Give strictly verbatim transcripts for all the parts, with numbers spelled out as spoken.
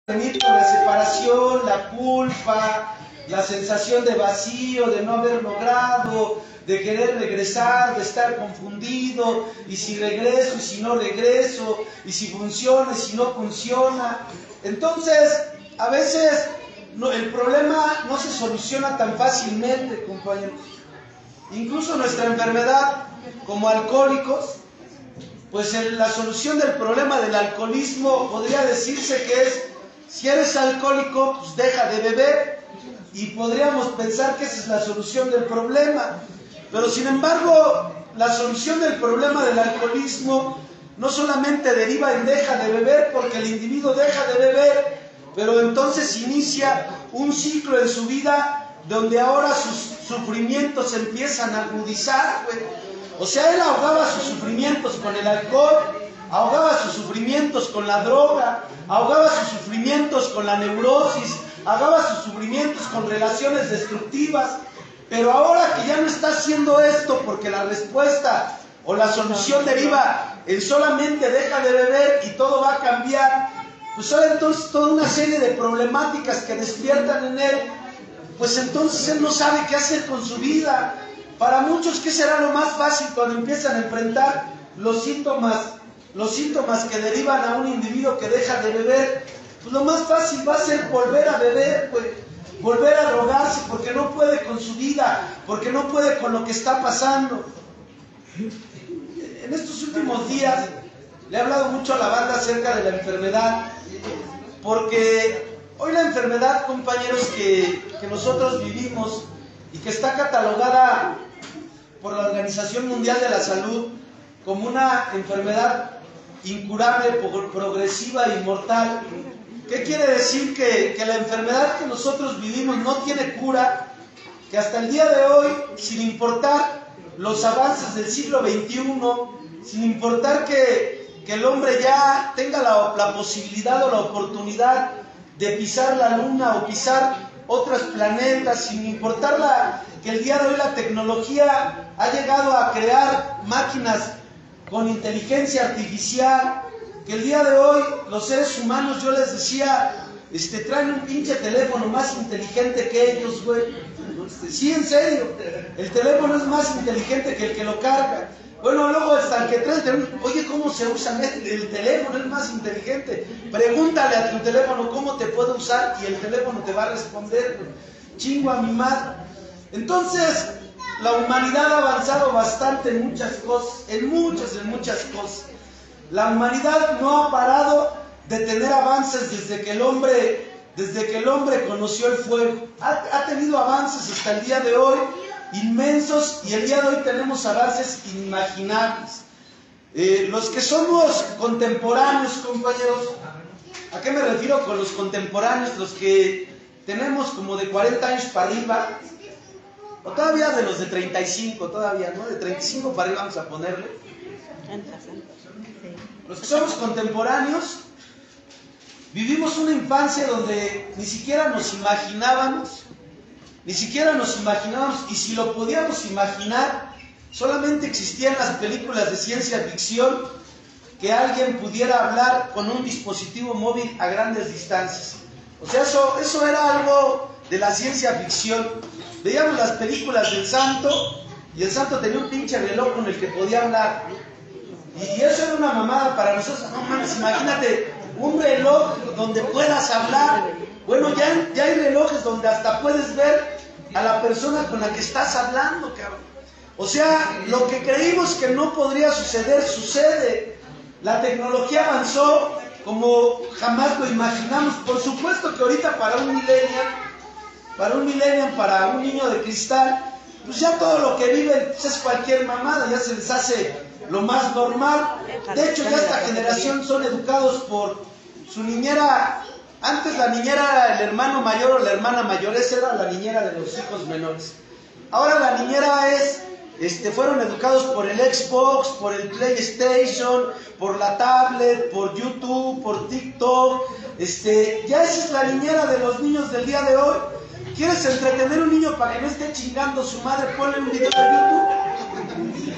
venir con la separación, la culpa, la sensación de vacío, de no haber logrado, de querer regresar, de estar confundido, y si regreso, y si no regreso, y si funciona, y si no funciona. Entonces, a veces no, el problema no se soluciona tan fácilmente, compañeros. Incluso nuestra enfermedad, como alcohólicos, pues el, la solución del problema del alcoholismo podría decirse que es: si eres alcohólico, pues deja de beber, y podríamos pensar que esa es la solución del problema. Pero sin embargo, la solución del problema del alcoholismo no solamente deriva en deja de beber, porque el individuo deja de beber, pero entonces inicia un ciclo en su vida donde ahora sus sufrimientos se empiezan a agudizar, güey. O sea, él ahogaba sus sufrimientos con el alcohol, ahogaba sus sufrimientos con la droga, ahogaba sus sufrimientos con la neurosis, ahogaba sus sufrimientos con relaciones destructivas. Pero ahora que ya no está haciendo esto, porque la respuesta o la solución deriva en solamente deja de beber y todo va a cambiar, pues ahora entonces toda una serie de problemáticas que despiertan en él, pues entonces él no sabe qué hacer con su vida. Para muchos, ¿qué será lo más fácil cuando empiezan a enfrentar los síntomas, los síntomas que derivan a un individuo que deja de beber? Pues lo más fácil va a ser volver a beber, pues, volver a drogarse, porque no puede con su vida, porque no puede con lo que está pasando. En estos últimos días le he hablado mucho a la banda acerca de la enfermedad, porque hoy la enfermedad, compañeros, que, que nosotros vivimos y que está catalogada por la Organización Mundial de la Salud como una enfermedad incurable, progresiva y mortal. ¿Qué quiere decir? Que, que la enfermedad que nosotros vivimos no tiene cura, que hasta el día de hoy, sin importar los avances del siglo veintiuno, sin importar que, que el hombre ya tenga la, la posibilidad o la oportunidad de pisar la luna o pisar otros planetas, sin importar la, que el día de hoy la tecnología ha llegado a crear máquinas con inteligencia artificial, que el día de hoy los seres humanos, yo les decía, este, traen un pinche teléfono más inteligente que ellos, güey. Sí, en serio, el teléfono es más inteligente que el que lo carga. Bueno, luego hasta el que trae el teléfono, oye, ¿cómo se usa el, el teléfono? Es más inteligente. Pregúntale a tu teléfono cómo te puede usar y el teléfono te va a responder, güey. Chingo a mi madre. Entonces, la humanidad ha avanzado bastante en muchas cosas, en muchas, en muchas cosas. La humanidad no ha parado de tener avances desde que el hombre, desde que el hombre conoció el fuego. Ha, ha tenido avances hasta el día de hoy inmensos, y el día de hoy tenemos avances inimaginables. Eh, los que somos contemporáneos, compañeros, ¿a qué me refiero con los contemporáneos? Los que tenemos como de cuarenta años para arriba, o todavía de los de treinta y cinco, todavía, ¿no? De treinta y cinco para arriba vamos a ponerle. Los que somos contemporáneos vivimos una infancia donde ni siquiera nos imaginábamos, ni siquiera nos imaginábamos, y si lo podíamos imaginar, solamente existían las películas de ciencia ficción, que alguien pudiera hablar con un dispositivo móvil a grandes distancias. O sea, eso, eso era algo de la ciencia ficción. Veíamos las películas del santo, y el santo tenía un pinche reloj con el que podía hablar. Y eso era una mamada para nosotros. No mames, imagínate un reloj donde puedas hablar. Bueno, ya, ya hay relojes donde hasta puedes ver a la persona con la que estás hablando, cabrón. O sea, lo que creímos que no podría suceder, sucede. La tecnología avanzó como jamás lo imaginamos. Por supuesto que ahorita para un millennial, para un millennial, para un niño de cristal, pues ya todo lo que viven pues es cualquier mamada, ya se les hace lo más normal. De hecho, ya esta generación son educados por su niñera. Antes la niñera era el hermano mayor o la hermana mayor, esa era la niñera de los hijos menores. Ahora la niñera es, este, fueron educados por el Xbox, por el PlayStation, por la tablet, por YouTube, por TikTok. Este, ya esa es la niñera de los niños del día de hoy. ¿Quieres entretener a un niño para que no esté chingando su madre? Ponle un video de YouTube.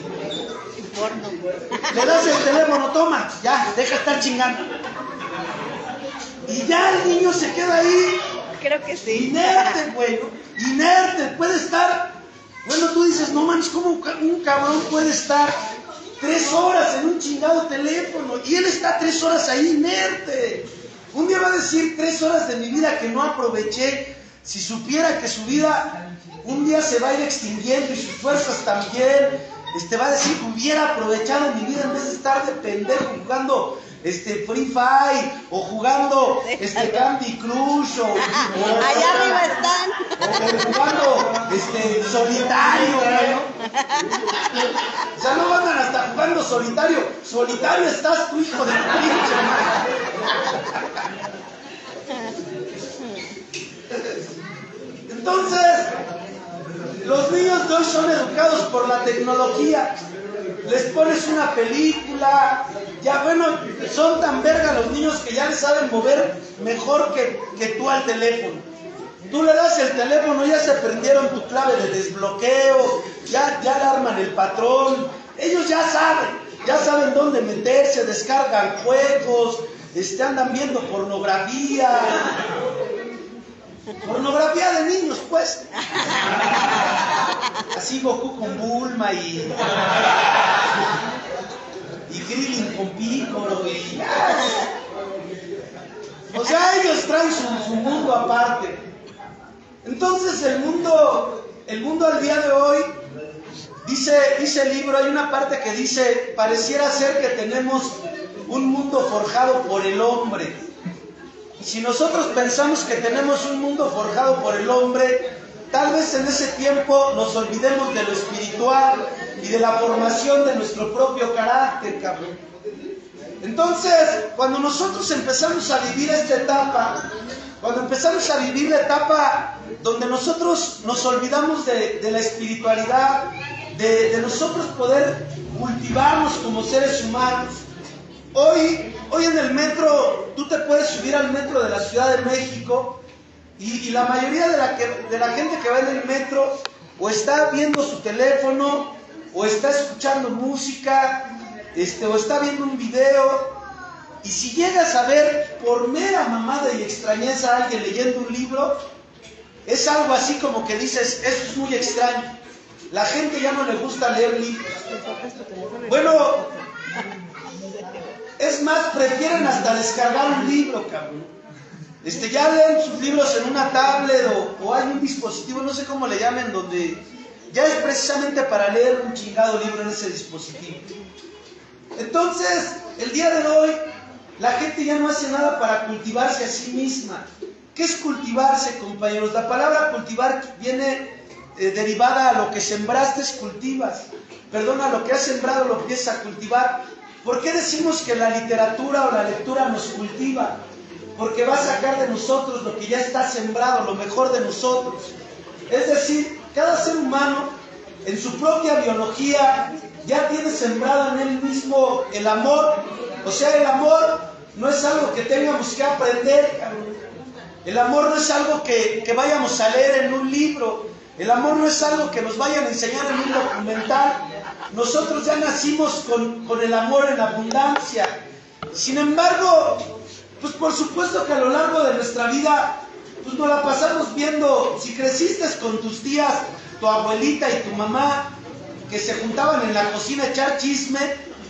Le das el teléfono, toma, ya, deja de estar chingando. Y, Y ya el niño se queda ahí. Creo que sí. Inerte, güey, ¿no? Inerte, puede estar. Bueno, tú dices, no manches, ¿cómo un cabrón puede estar tres horas en un chingado teléfono? Y él está tres horas ahí inerte. Un día va a decir, tres horas de mi vida que no aproveché. Si supiera que su vida un día se va a ir extinguiendo y sus fuerzas también, este, va a decir, hubiera aprovechado mi vida en vez de estar de pendejo jugando este, Free Fire o jugando este, Candy Crush o, o allá arriba están. o, o jugando este, solitario, ¿no? O sea, no andan hasta jugando solitario. Solitario estás tu hijo de pinche madre. Entonces, los niños de hoy son educados por la tecnología. Les pones una película, ya bueno, son tan verga los niños que ya les saben mover mejor que, que tú al teléfono. Tú le das el teléfono, ya se aprendieron tu clave de desbloqueo, ya, ya le arman el patrón. Ellos ya saben, ya saben dónde meterse, descargan juegos, este, andan viendo pornografía. Pornografía de niños, pues. Así Goku con Bulma y... y Krillin con Piccolo y... O sea, ellos traen su, su mundo aparte. Entonces el mundo, el mundo al día de hoy, dice, dice el libro, hay una parte que dice, pareciera ser que tenemos un mundo forjado por el hombre. Y si nosotros pensamos que tenemos un mundo forjado por el hombre, tal vez en ese tiempo nos olvidemos de lo espiritual y de la formación de nuestro propio carácter, cabrón. Entonces, cuando nosotros empezamos a vivir esta etapa, cuando empezamos a vivir la etapa donde nosotros nos olvidamos de, de la espiritualidad, de, de nosotros poder cultivarnos como seres humanos, Hoy, hoy en el metro, tú te puedes subir al metro de la Ciudad de México y, y la mayoría de la, que, de la gente que va en el metro o está viendo su teléfono o está escuchando música este, o está viendo un video. Y si llegas a ver por mera mamada y extrañeza a alguien leyendo un libro, es algo así como que dices, esto es muy extraño. La gente ya no le gusta leer libros. Bueno... Es más, prefieren hasta descargar un libro, cabrón. Este, ya leen sus libros en una tablet o, o hay un dispositivo, no sé cómo le llamen, donde ya es precisamente para leer un chingado libro en ese dispositivo. Entonces, el día de hoy, la gente ya no hace nada para cultivarse a sí misma. ¿Qué es cultivarse, compañeros? La palabra cultivar viene eh, derivada a lo que sembraste, cultivas. Perdona, lo que has sembrado lo empiezas a cultivar. ¿Por qué decimos que la literatura o la lectura nos cultiva? Porque va a sacar de nosotros lo que ya está sembrado, lo mejor de nosotros. Es decir, cada ser humano en su propia biología ya tiene sembrado en él mismo el amor. O sea, el amor no es algo que tengamos que aprender. El amor no es algo que, que vayamos a leer en un libro. El amor no es algo que nos vayan a enseñar en un documental. Nosotros ya nacimos con, con el amor en abundancia. Sin embargo, pues por supuesto que a lo largo de nuestra vida, pues nos la pasamos viendo. Si creciste con tus tías, tu abuelita y tu mamá, que se juntaban en la cocina a echar chisme,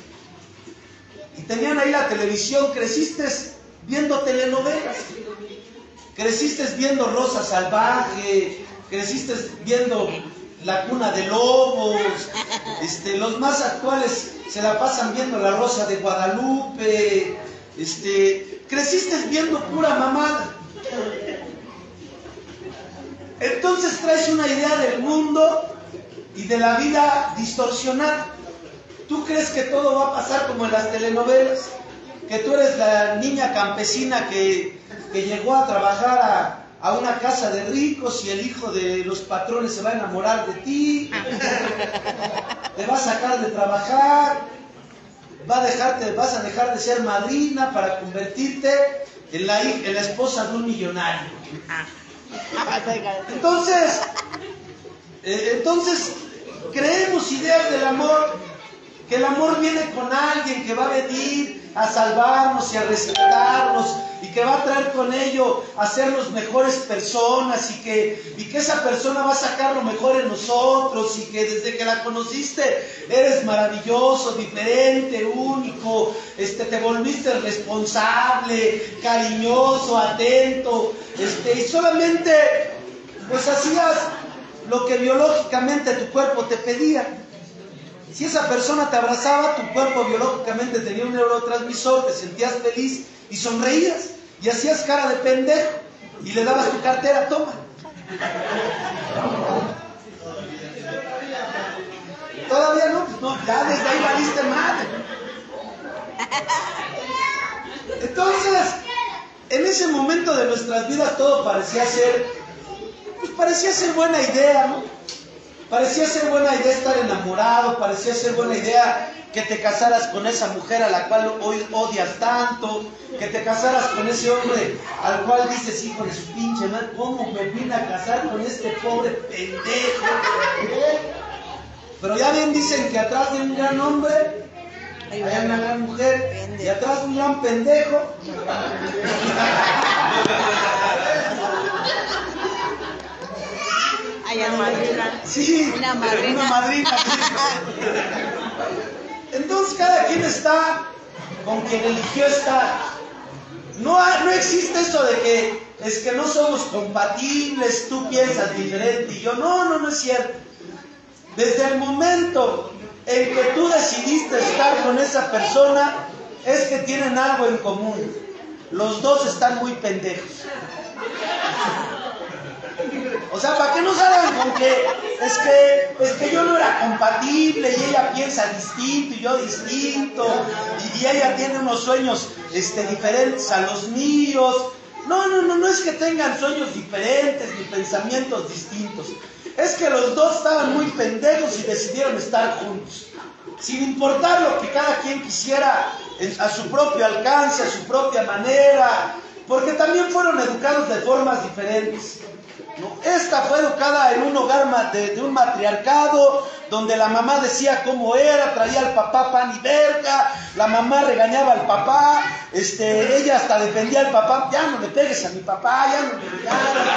y tenían ahí la televisión, creciste viendo telenovelas. Creciste viendo Rosa Salvaje, creciste viendo La Cuna de Lobos, este, los más actuales se la pasan viendo La Rosa de Guadalupe, este, creciste viendo pura mamada. Entonces traes una idea del mundo y de la vida distorsionada. Tú crees que todo va a pasar como en las telenovelas, que tú eres la niña campesina que, que llegó a trabajar a a una casa de ricos y el hijo de los patrones se va a enamorar de ti, te va a sacar de trabajar, va a dejarte, vas a dejar de ser madrina para convertirte en la, en la esposa de un millonario. Entonces, eh, entonces creemos ideas del amor, que el amor viene con alguien que va a venir a salvarnos y a rescatarnos, y que que va a traer con ello a sernos mejores personas y que, y que esa persona va a sacar lo mejor en nosotros y que desde que la conociste eres maravilloso, diferente, único, este, te volviste responsable, cariñoso, atento, este, y solamente pues hacías lo que biológicamente tu cuerpo te pedía. Si esa persona te abrazaba, tu cuerpo biológicamente tenía un neurotransmisor, te sentías feliz y sonreías y hacías cara de pendejo y le dabas tu cartera, toma. Todavía no, pues no, ya desde ahí valiste madre. Entonces, en ese momento de nuestras vidas todo parecía ser, pues parecía ser buena idea, ¿no? Parecía ser buena idea estar enamorado, parecía ser buena idea que te casaras con esa mujer a la cual hoy odias tanto, que te casaras con ese hombre al cual dices, hijo de su pinche madre, ¿cómo me vine a casar con este pobre pendejo? Pero ya bien dicen que atrás de un gran hombre hay una gran mujer, y atrás de un gran pendejo hay una madrina. Sí, una madrina. Una madrina. Entonces cada quien está con quien eligió estar. No, no existe eso de que es que no somos compatibles, tú piensas diferente y yo. No, no, no es cierto. Desde el momento en que tú decidiste estar con esa persona, es que tienen algo en común. Los dos están muy pendejos. O sea, para que no salgan con que es que es que yo no era compatible y ella piensa distinto y yo distinto y, y ella tiene unos sueños este, diferentes a los míos. No, no, no, no es que tengan sueños diferentes ni pensamientos distintos. Es que los dos estaban muy pendejos y decidieron estar juntos, sin importar lo que cada quien quisiera a su propio alcance, a su propia manera, porque también fueron educados de formas diferentes. ¿No? Esta fue educada en un hogar de, de un matriarcado, donde la mamá decía cómo era, traía al papá pan y verga, la mamá regañaba al papá, este, ella hasta defendía al papá, ya no le pegues a mi papá, ya no le regañes.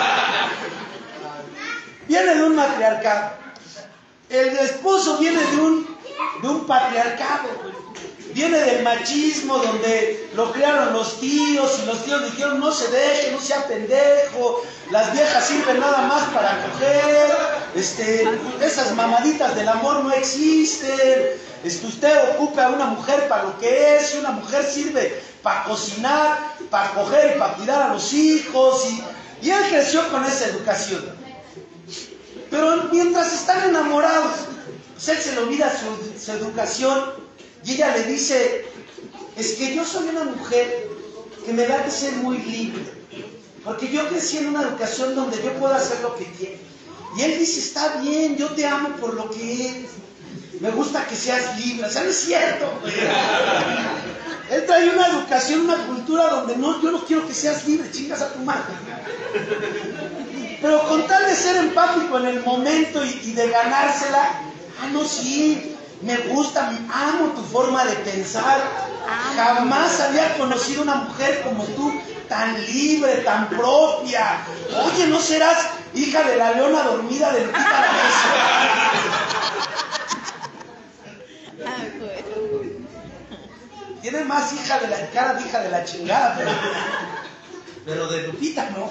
Viene de un matriarcado, el esposo viene de un, de un patriarcado, viene del machismo, donde lo criaron los tíos y los tíos dijeron no se deje, no sea pendejo, las viejas sirven nada más para coger, este, esas mamaditas del amor no existen, este, usted ocupa a una mujer para lo que es, y una mujer sirve para cocinar, para coger y para cuidar a los hijos, y, y él creció con esa educación. Pero mientras están enamorados, pues él se le olvida su, su educación y ella le dice, es que yo soy una mujer que me da que ser muy libre, porque yo crecí en una educación donde yo puedo hacer lo que quiero. Y él dice, está bien, yo te amo por lo que eres, me gusta que seas libre. O sea, no es cierto. Él trae una educación, una cultura donde no, yo no quiero que seas libre, chingas a tu madre. Pero con tal de ser empático en el momento y, y de ganársela, ah, no, sí, me gusta, amo tu forma de pensar. Jamás había conocido una mujer como tú, tan libre, tan propia. Oye, ¿no serás hija de la leona dormida de Lupita D'Alessio? Tiene más hija de la cara de hija de la chingada, pero, pero de Lupita no.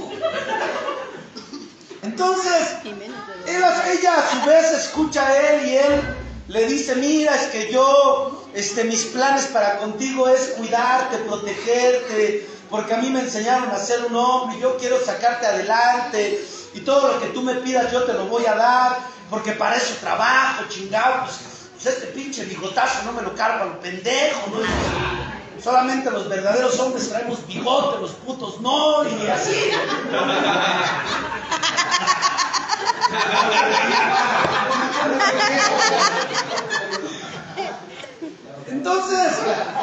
Entonces, él, ella a su vez escucha a él y él le dice, mira, es que yo, este, mis planes para contigo es cuidarte, protegerte, porque a mí me enseñaron a ser un hombre y yo quiero sacarte adelante y todo lo que tú me pidas yo te lo voy a dar, porque para eso trabajo, chingado, pues, pues este pinche bigotazo no me lo cargo a lo pendejo, ¿no? Solamente los verdaderos hombres traemos bigote, los putos no, y así. Entonces,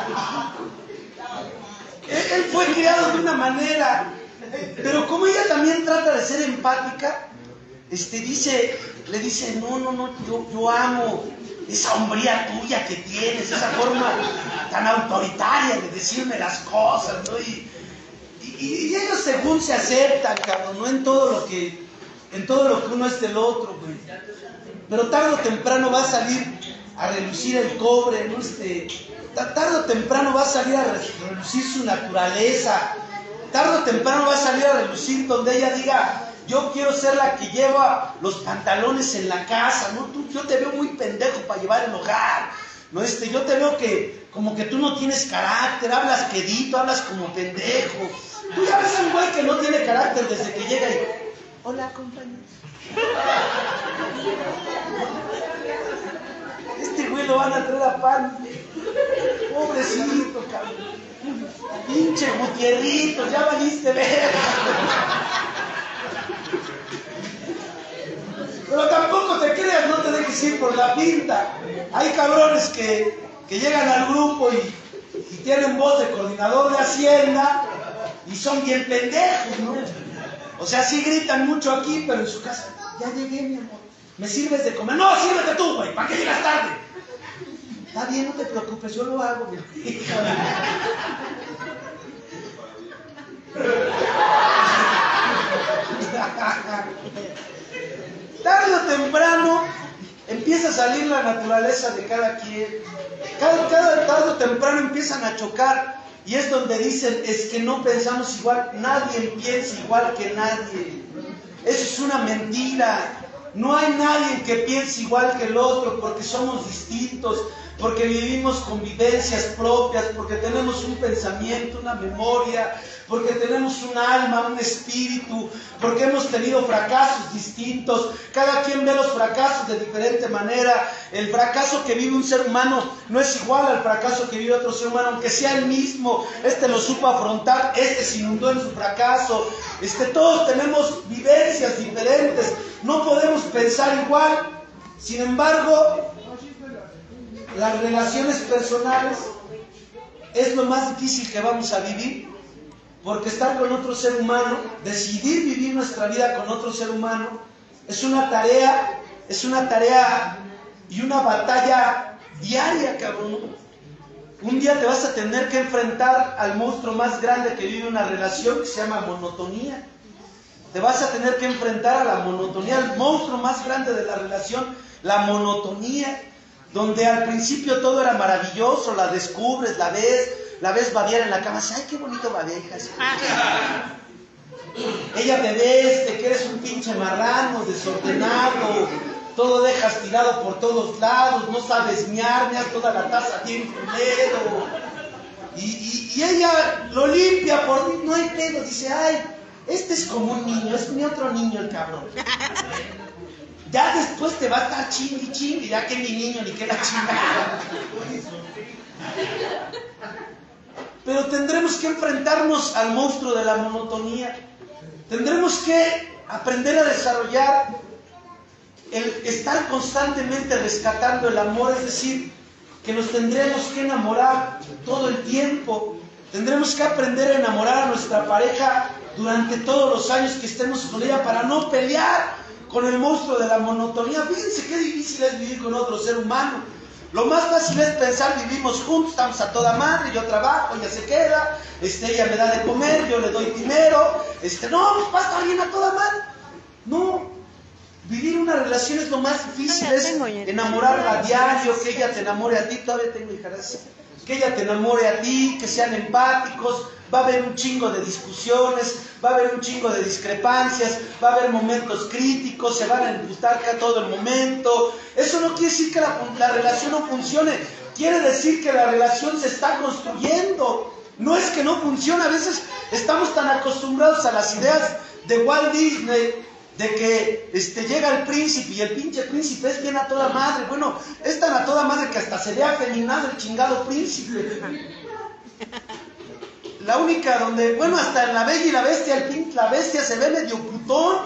él, él fue criado de una manera, pero como ella también trata de ser empática, este, dice, le dice, no, no, no, yo, yo amo esa hombría tuya que tienes, esa forma tan autoritaria de decirme las cosas, ¿no? Y, y, y, y ellos según se aceptan, cabrón, no en todo lo que, en todo lo que uno es del otro, güey. Pero tarde o temprano va a salir a relucir el cobre, ¿no? Este, tarde o temprano va a salir a relucir su naturaleza. Tarde o temprano va a salir a relucir donde ella diga, yo quiero ser la que lleva los pantalones en la casa, ¿no? Tú, yo te veo muy pendejo para llevar el hogar, ¿no? Este, yo te veo que como que tú no tienes carácter, hablas quedito, hablas como pendejo. Tú ya ves a un güey que no tiene carácter desde que llega y, hola, compañero. Este güey lo van a traer a pan. Pobrecito, cabrón. Pinche Gutierrito, ya valiste ver. Pero tampoco te creas, no te dejes ir por la pinta. Hay cabrones que, que llegan al grupo y, y tienen voz de coordinador de Hacienda y son bien pendejos, ¿no? O sea, sí gritan mucho aquí, pero en su casa, ya llegué, mi amor. ¿Me sirves de comer? No, sírvete tú, güey, ¿para qué llegas tarde? Está bien, no te preocupes, yo lo hago, mi hija. Tarde o temprano empieza a salir la naturaleza de cada quien. Cada, cada tarde o temprano empiezan a chocar. Y es donde dicen, es que no pensamos igual, nadie piensa igual que nadie. Eso es una mentira. No hay nadie que piense igual que el otro porque somos distintos, porque vivimos convivencias propias, porque tenemos un pensamiento, una memoria, porque tenemos un alma, un espíritu, porque hemos tenido fracasos distintos. Cada quien ve los fracasos de diferente manera. El fracaso que vive un ser humano no es igual al fracaso que vive otro ser humano, aunque sea el mismo. Este lo supo afrontar, este se inundó en su fracaso. Este, todos tenemos vivencias diferentes, no podemos pensar igual. Sin embargo, las relaciones personales es lo más difícil que vamos a vivir, porque estar con otro ser humano, decidir vivir nuestra vida con otro ser humano, es una tarea, es una tarea y una batalla diaria, cabrón. Un día te vas a tener que enfrentar al monstruo más grande que vive una relación, que se llama monotonía. Te vas a tener que enfrentar a la monotonía, al monstruo más grande de la relación, la monotonía. Donde al principio todo era maravilloso, la descubres, la ves, la ves babear en la cama, ay, qué bonito babejas. Ella te ves, te crees un pinche marrano, desordenado, todo dejas tirado por todos lados, no sabes miar, mias toda la taza bien culero. Y, y, y ella lo limpia por, no hay pedo, dice, ay, este es como un niño, es mi otro niño el cabrón. Ya después te va a estar chingui chingui, ya que mi niño ni que la chingada. Pero tendremos que enfrentarnos al monstruo de la monotonía. Tendremos que aprender a desarrollar el estar constantemente rescatando el amor, es decir, que nos tendremos que enamorar todo el tiempo. Tendremos que aprender a enamorar a nuestra pareja durante todos los años que estemos con ella para no pelear con el monstruo de la monotonía. Fíjense qué difícil es vivir con otro ser humano. Lo más fácil es pensar, vivimos juntos, estamos a toda madre, yo trabajo, ella se queda, este, ella me da de comer, yo le doy dinero, este, no, pues va a estar bien a toda madre. No, vivir una relación es lo más difícil, es enamorarla a diario, que ella te enamore a ti, todavía tengo hijas, que ella te enamore a ti, que sean empáticos. Va a haber un chingo de discusiones, va a haber un chingo de discrepancias, va a haber momentos críticos, se van a emputar a todo el momento. Eso no quiere decir que la, la relación no funcione, quiere decir que la relación se está construyendo. No es que no funcione, a veces estamos tan acostumbrados a las ideas de Walt Disney, de que este, llega el príncipe y el pinche príncipe es bien a toda madre. Bueno, es tan a toda madre que hasta se ve afeminado el chingado príncipe. La única donde, bueno, hasta en La Bella y la Bestia, el pin, la bestia se ve medio putón.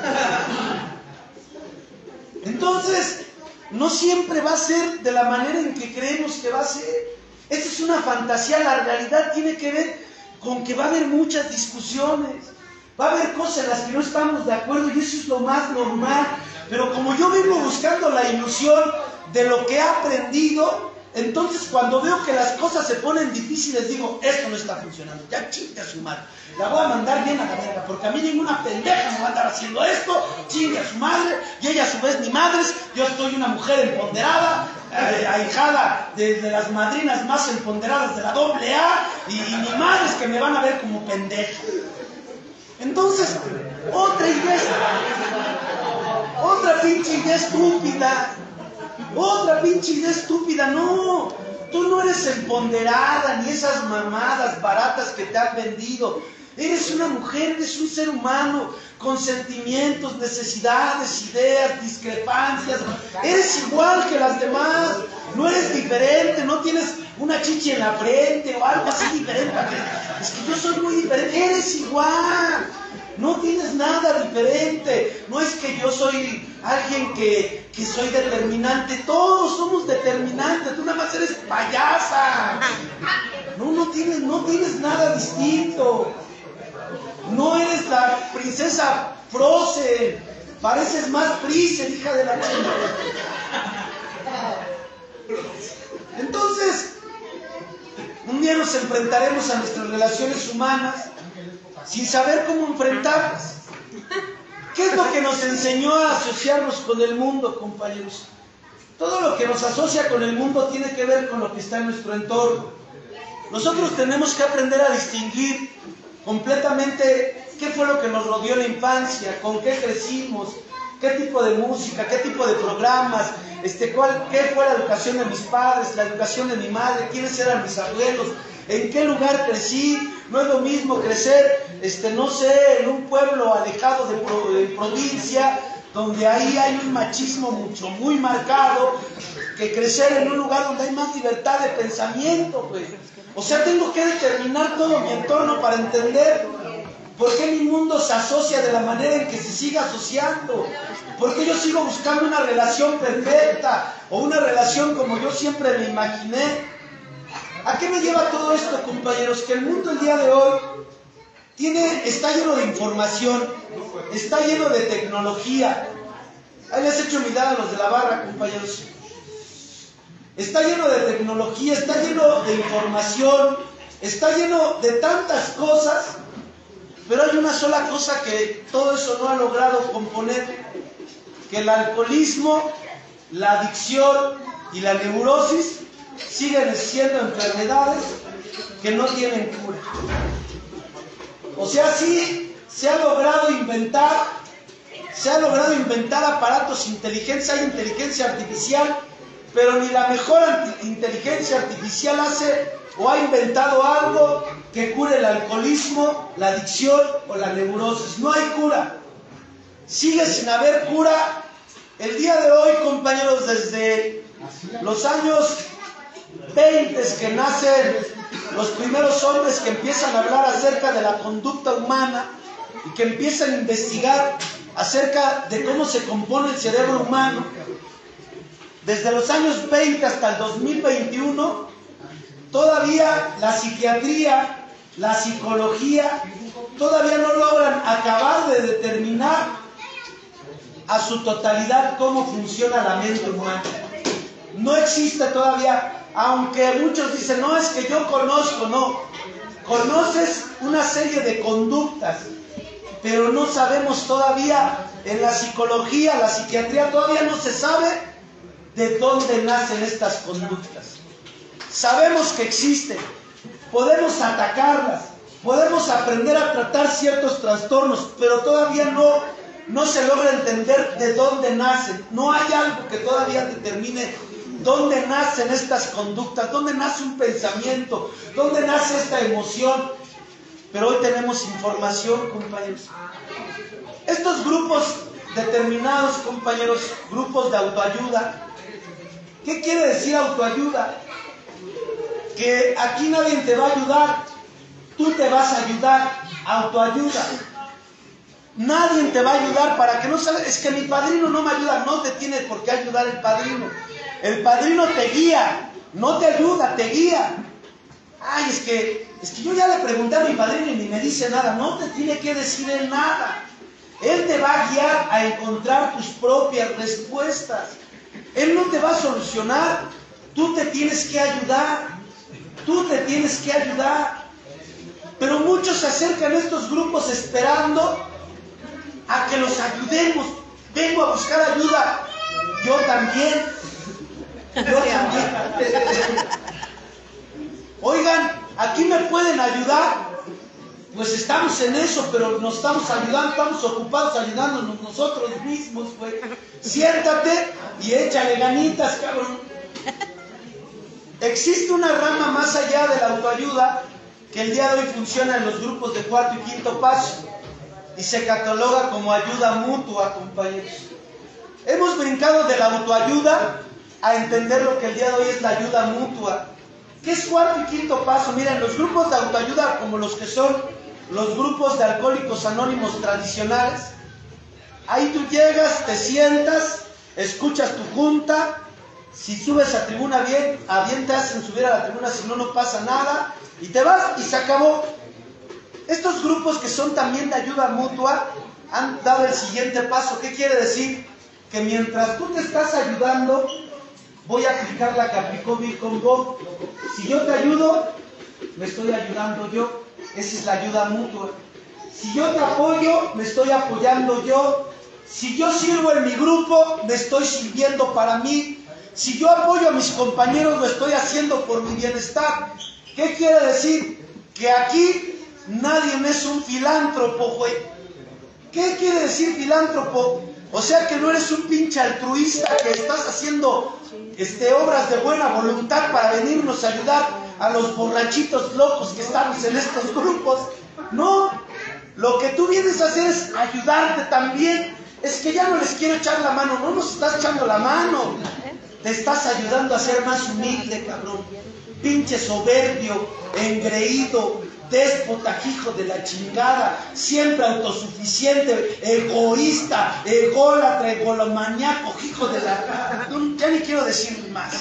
Entonces, no siempre va a ser de la manera en que creemos que va a ser. Esa es una fantasía, la realidad tiene que ver con que va a haber muchas discusiones. Va a haber cosas en las que no estamos de acuerdo y eso es lo más normal. Pero como yo vengo buscando la ilusión de lo que he aprendido, Entonces, cuando veo que las cosas se ponen difíciles, digo, esto no está funcionando, ya chingue a su madre. La voy a mandar bien a la verga, porque a mí ninguna pendeja me va a andar haciendo esto, chingue a su madre, y ella a su vez ni madres. Yo soy una mujer empoderada, eh, ahijada de, de las madrinas más empoderadas de la doble A, y, y ni madres que me van a ver como pendeja. Entonces, otra idea, otra pinche idea estúpida. Otra pinche idea estúpida, no, tú no eres empoderada ni esas mamadas baratas que te han vendido. Eres una mujer, eres un ser humano con sentimientos, necesidades, ideas, discrepancias. Eres igual que las demás, no eres diferente, no tienes una chichi en la frente o algo así diferente. Es que yo soy muy diferente, eres igual. No tienes nada diferente. No es que yo soy alguien que, que soy determinante. Todos somos determinantes. Tú nada más eres payasa. No, no tienes, no tienes nada distinto. No eres la princesa Frozen. Pareces más Freezer, hija de la chingada. Entonces, un día nos enfrentaremos a nuestras relaciones humanas sin saber cómo enfrentarlas. ¿Qué es lo que nos enseñó a asociarnos con el mundo, compañeros? Todo lo que nos asocia con el mundo tiene que ver con lo que está en nuestro entorno. Nosotros tenemos que aprender a distinguir completamente qué fue lo que nos rodeó en la infancia, con qué crecimos, qué tipo de música, qué tipo de programas, este, cuál, qué fue la educación de mis padres, la educación de mi madre, quiénes eran mis abuelos, en qué lugar crecí. No es lo mismo crecer, este, no sé, en un pueblo alejado de, pro, de provincia, donde ahí hay un machismo mucho, muy marcado, que crecer en un lugar donde hay más libertad de pensamiento, pues. O sea, tengo que determinar todo mi entorno para entender por qué mi mundo se asocia de la manera en que se sigue asociando. ¿Por qué yo sigo buscando una relación perfecta o una relación como yo siempre me imaginé? ¿A qué me lleva todo esto, compañeros? Que el mundo el día de hoy tiene, está lleno de información, está lleno de tecnología. Ahí les echo mirar a los de la barra, compañeros. Está lleno de tecnología, está lleno de información, está lleno de tantas cosas, pero hay una sola cosa que todo eso no ha logrado componer, que el alcoholismo, la adicción y la neurosis siguen siendo enfermedades que no tienen cura. O sea, sí se ha logrado inventar, se ha logrado inventar aparatos inteligentes, hay inteligencia artificial, pero ni la mejor inteligencia artificial hace o ha inventado algo que cure el alcoholismo, la adicción o la neurosis. No hay cura. Sigue sin haber cura. El día de hoy, compañeros, desde los años veinte que nacen los primeros hombres que empiezan a hablar acerca de la conducta humana y que empiezan a investigar acerca de cómo se compone el cerebro humano, desde los años veinte hasta el dos mil veintiuno, todavía la psiquiatría, la psicología, todavía no logran acabar de determinar a su totalidad cómo funciona la mente humana. No existe todavía, aunque muchos dicen, no, es que yo conozco, no. Conoces una serie de conductas, pero no sabemos todavía, en la psicología, la psiquiatría, todavía no se sabe de dónde nacen estas conductas. Sabemos que existen, podemos atacarlas, podemos aprender a tratar ciertos trastornos, pero todavía no, no se logra entender de dónde nacen. No hay algo que todavía determine dónde nacen estas conductas, dónde nace un pensamiento, dónde nace esta emoción. Pero hoy tenemos información, compañeros. Estos grupos determinados, compañeros, grupos de autoayuda. ¿Qué quiere decir autoayuda? Que aquí nadie te va a ayudar, tú te vas a ayudar. Autoayuda. Nadie te va a ayudar para que no sabes, es que mi padrino no me ayuda. No te tiene por qué ayudar el padrino. El padrino te guía, no te ayuda, te guía. Ay, es que, es que yo ya le pregunté a mi padrino y ni me dice nada. No te tiene que decir él nada. Él te va a guiar a encontrar tus propias respuestas. Él no te va a solucionar Tú te tienes que ayudar. Tú te tienes que ayudar. Pero muchos se acercan a estos grupos esperando a que los ayudemos. Vengo a buscar ayuda. Yo también. Yo también. Oigan, ¿aquí me pueden ayudar? Pues estamos en eso, pero nos estamos ayudando, estamos ocupados ayudándonos nosotros mismos, güey. Siéntate y échale ganitas, cabrón. Existe una rama más allá de la autoayuda que el día de hoy funciona en los grupos de cuarto y quinto paso y se cataloga como ayuda mutua, compañeros. Hemos brincado de la autoayuda a entender lo que el día de hoy es la ayuda mutua. ¿Qué es cuarto y quinto paso? Miren, los grupos de autoayuda, como los que son los grupos de alcohólicos anónimos tradicionales, ahí tú llegas, te sientas, escuchas tu junta, si subes a tribuna bien, a bien te hacen subir a la tribuna, si no, no pasa nada, y te vas y se acabó. Estos grupos que son también de ayuda mutua han dado el siguiente paso. ¿Qué quiere decir? Que mientras tú te estás ayudando, voy a aplicar la que aplicó Bill con Bob. Si yo te ayudo, me estoy ayudando yo. Esa es la ayuda mutua. Si yo te apoyo, me estoy apoyando yo. Si yo sirvo en mi grupo, me estoy sirviendo para mí. Si yo apoyo a mis compañeros, lo estoy haciendo por mi bienestar. ¿Qué quiere decir? Que aquí nadie es un filántropo, güey. ¿Qué quiere decir filántropo? O sea que no eres un pinche altruista que estás haciendo este, obras de buena voluntad para venirnos a ayudar a los borrachitos locos que estamos en estos grupos. No, lo que tú vienes a hacer es ayudarte también. Es que ya no les quiero echar la mano, no nos estás echando la mano. Te estás ayudando a ser más humilde, cabrón. Pinche soberbio, engreído, déspota, hijo de la chingada, siempre autosuficiente, egoísta, ególatra, egolomaníaco, hijo de la... Ya ni quiero decir más.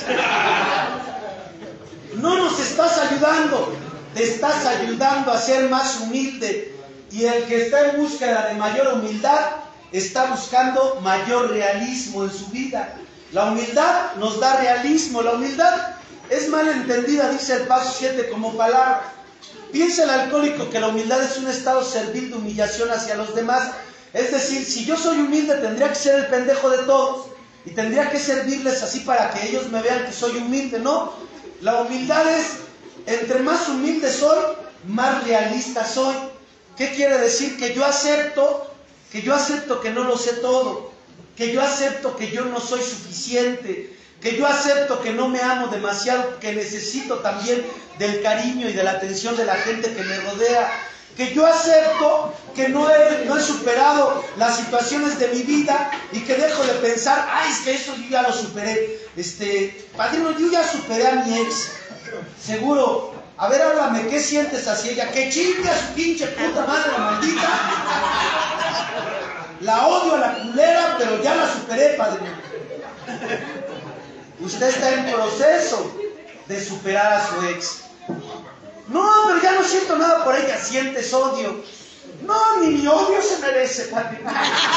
No nos estás ayudando, te estás ayudando a ser más humilde. Y el que está en búsqueda de mayor humildad, está buscando mayor realismo en su vida. La humildad nos da realismo, la humildad es mal entendida, dice el paso siete como palabra. Piensa el alcohólico que la humildad es un estado servil de humillación hacia los demás. Es decir, si yo soy humilde tendría que ser el pendejo de todos y tendría que servirles así para que ellos me vean que soy humilde. No, la humildad es, entre más humilde soy, más realista soy. ¿Qué quiere decir? Que yo acepto, que yo acepto que no lo sé todo, que yo acepto que yo no soy suficiente, que yo acepto que no me amo demasiado, que necesito también del cariño y de la atención de la gente que me rodea, que yo acepto que no he, no he superado las situaciones de mi vida y que dejo de pensar, ay, es que eso yo ya lo superé. Este, padrino, yo ya superé a mi ex, seguro. A ver, háblame, ¿qué sientes hacia ella? Que chinga su pinche puta madre, la maldita. La odio a la culera, pero ya la superé, padrino. Usted está en proceso de superar a su ex. No, pero ya no siento nada por ella, sientes odio. No, ni mi odio se merece, padrino.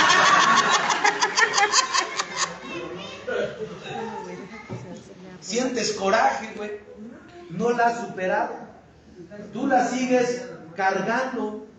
Sientes coraje, güey. No la has superado. Tú la sigues cargando.